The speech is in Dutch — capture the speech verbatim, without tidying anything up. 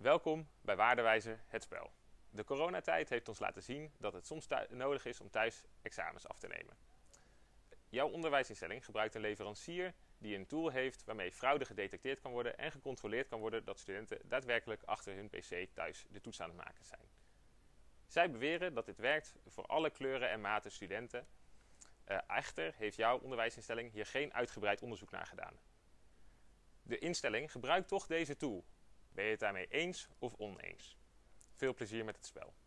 Welkom bij Waardewijzer het spel. De coronatijd heeft ons laten zien dat het soms nodig is om thuis examens af te nemen. Jouw onderwijsinstelling gebruikt een leverancier die een tool heeft waarmee fraude gedetecteerd kan worden en gecontroleerd kan worden dat studenten daadwerkelijk achter hun pc thuis de toets aan het maken zijn. Zij beweren dat dit werkt voor alle kleuren en maten studenten. Uh, echter heeft jouw onderwijsinstelling hier geen uitgebreid onderzoek naar gedaan. De instelling gebruikt toch deze tool. Ben je het daarmee eens of oneens? Veel plezier met het spel.